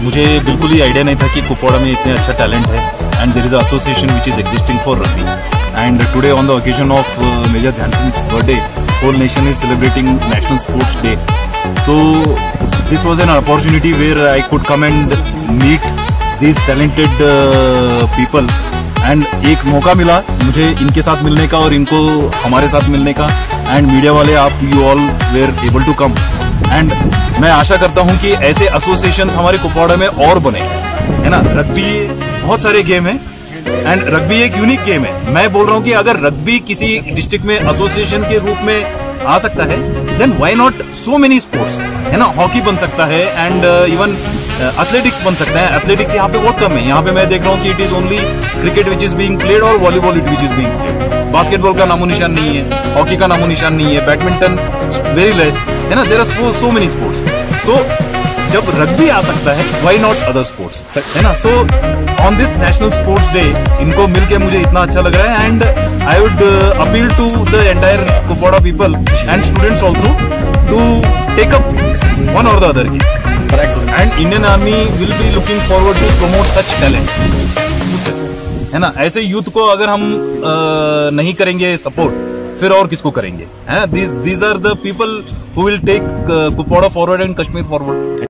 मुझे बिल्कुल ही आइडिया नहीं था कि कुपवाड़ा में इतने अच्छा टैलेंट है and there is association which is existing for rugby and today on the occasion of major Dhyanchand birthday whole nation is celebrating National Sports Day. So this was an opportunity where I could come and meet these talented people and एक मौका मिला मुझे इनके साथ मिलने का और इनको हमारे साथ मिलने का एंड मीडिया वाले आप you all were able to come and मैं आशा करता हूँ कि ऐसे एसोसिएशंस हमारे कुपवाड़ा में और बने, है ना। रग्बी बहुत सारे गेम है एंड रग्बी एक यूनिक गेम है। मैं बोल रहा हूँ कि अगर रग्बी किसी डिस्ट्रिक्ट में एसोसिएशन के रूप में आ सकता है then why not so many sports, है ना। हॉकी बन सकता है एंड इवन एथलेटिक्स बन सकता है। एथलेटिक्स यहाँ पे बहुत कम है, यहाँ पे मैं देख रहा हूँ कि it is only cricket which is being played और volleyball which is being played. Basketball का नामो निशान नहीं है, हॉकी का नामो निशान नहीं है, बैडमिंटन वेरी लेस, है ना। There are so many sports. So जब रग्बी आ सकता है व्हाई नॉट अदर स्पोर्ट्स, है ना। So on this national sports day इनको मिलके मुझे इतना अच्छा लग रहा है and I would appeal to the entire Kupwara people and students also to take up one और the other game and Indian army will be looking forward to promote such talent, है ना। ऐसे यूथ को अगर हम नहीं करेंगे सपोर्ट फिर और किसको करेंगे, है ना। These are the people who will take Kupwada forward and Kashmir forward.